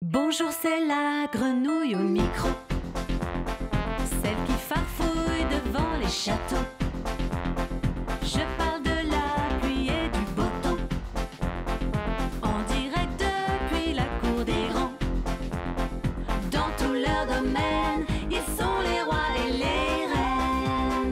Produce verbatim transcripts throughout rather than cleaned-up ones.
Bonjour, c'est la grenouille au micro, celle qui farfouille devant les châteaux. Je parle de la pluie et du beau temps, en direct depuis la cour des grands. Dans tout leur domaine, ils sont les rois et les reines.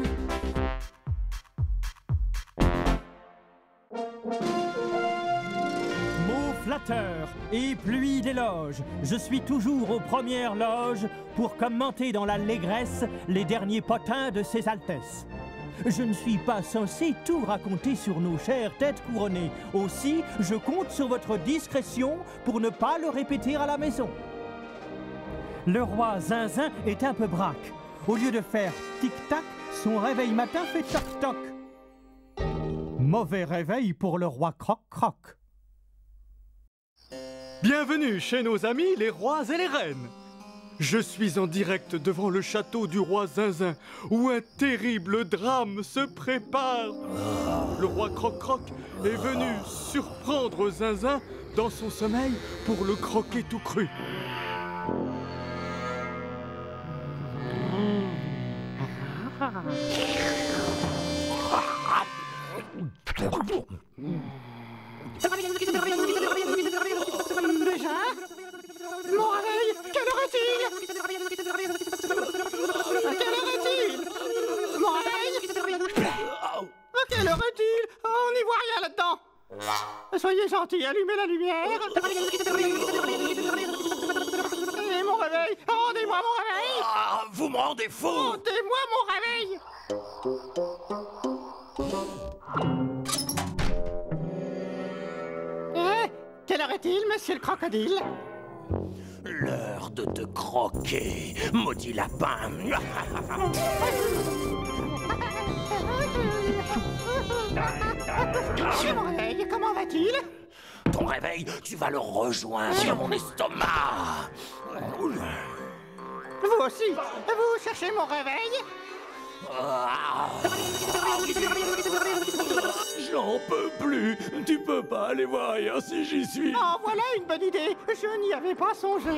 Mots flatteurs et pluie d'éloges, je suis toujours aux premières loges pour commenter dans l'allégresse les derniers potins de ses altesses. Je ne suis pas censé tout raconter sur nos chères têtes couronnées. Aussi, je compte sur votre discrétion pour ne pas le répéter à la maison. Le roi Zinzin est un peu braque. Au lieu de faire tic-tac, son réveil matin fait toc-toc. Mauvais réveil pour le roi Croc-Croc. Bienvenue chez nos amis les rois et les reines. Je suis en direct devant le château du roi Zinzin, où un terrible drame se prépare. Le roi Croc-Croc est venu surprendre Zinzin dans son sommeil pour le croquer tout cru. Déjà? Mon réveil? Quelle heure est-il? Quelle heure est-il? Mon réveil? Quelle heure est-il? Oh, on n'y voit rien là-dedans. Soyez gentil, allumez la lumière. Et mon réveil? Rendez-moi mon réveil! Ah, vous me rendez fou! Rendez-moi mon réveil! Eh? Quelle heure est-il, monsieur le crocodile? L'heure de te croquer, maudit lapin! Mon réveil, comment va-t-il? Ton réveil, tu vas le rejoindre sur mon estomac! Vous aussi? Vous cherchez mon réveil? J'en peux plus! Tu peux pas aller voir ailleurs si j'y suis! Oh, voilà une bonne idée! Je n'y avais pas songé!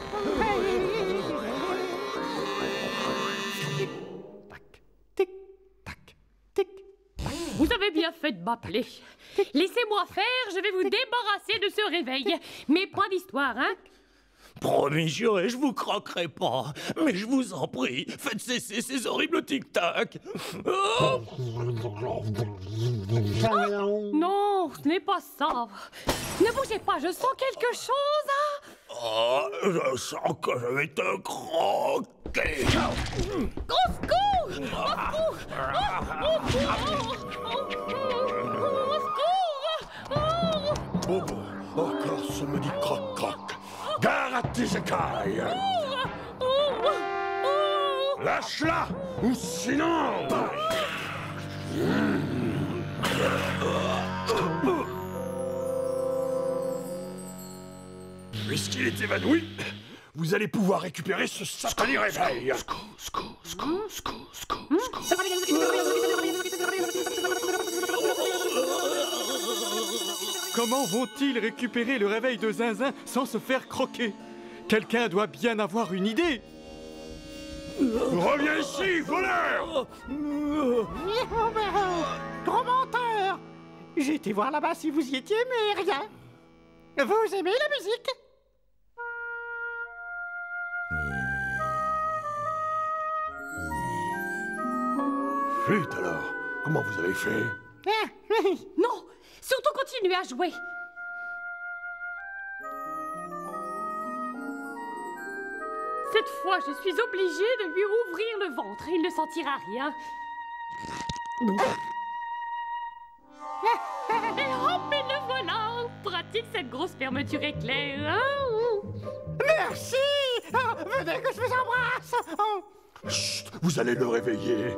Tic-tac, tic-tac, tic-tac. Vous avez bien fait de m'appeler. Laissez-moi faire, je vais vous débarrasser de ce réveil. Mais point d'histoire, hein? Promis, juré, je vous croquerai pas. Mais je vous en prie, faites cesser ces horribles tic-tac. Oh Non, ce n'est pas ça. Ne bougez pas, je sens quelque chose. Hein? Oh, je sens que je vais te croquer. Au secours! Au secours! Au secours! Au secours! Oh, encore ce maudit croc-croc. Gare à tes écailles! Lâche-la, ou sinon... Puisqu'il est évanoui, vous allez pouvoir récupérer ce satané réveil. Comment vont-ils récupérer le réveil de Zinzin sans se faire croquer? Quelqu'un doit bien avoir une idée. Reviens ici, voleur! Gros menteur! J'ai été voir là-bas si vous y étiez, mais rien. Vous aimez la musique? Flûte alors, comment vous avez fait? Non, surtout continuez à jouer. Cette fois, je suis obligée de lui ouvrir le ventre. Il ne sentira rien. Et hop, et le voilà. Pratique cette grosse fermeture éclair. Hein? Merci! Oh, venez que je vous embrasse! Oh. Chut, vous allez le réveiller.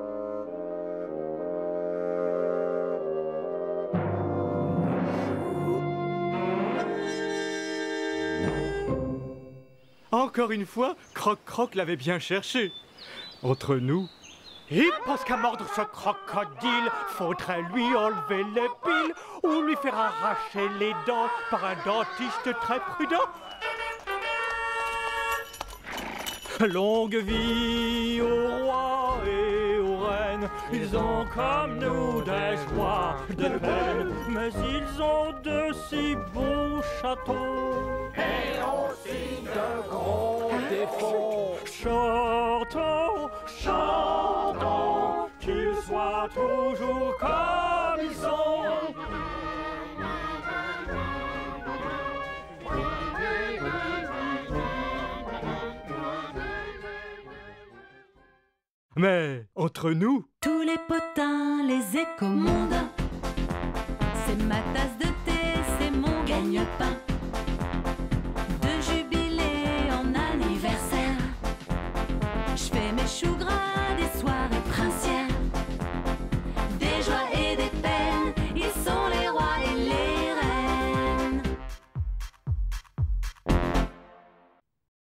Encore une fois, Croc-Croc l'avait bien cherché. Entre nous... Et parce qu'à mordre ce crocodile, faudrait lui enlever les piles ou lui faire arracher les dents par un dentiste très prudent. Longue vie aux rois et aux reines, ils ont comme nous des joies, des peines, mais ils ont de si beaux châteaux. Et aussi de gros défauts. Chantons, chantons, qu'ils soient toujours comme ils sont. Mais entre nous, Tous les potins, les échos mondains, c'est ma tasse de thé, c'est mon gagne-pain. De jubilé en anniversaire, je fais mes choux gras.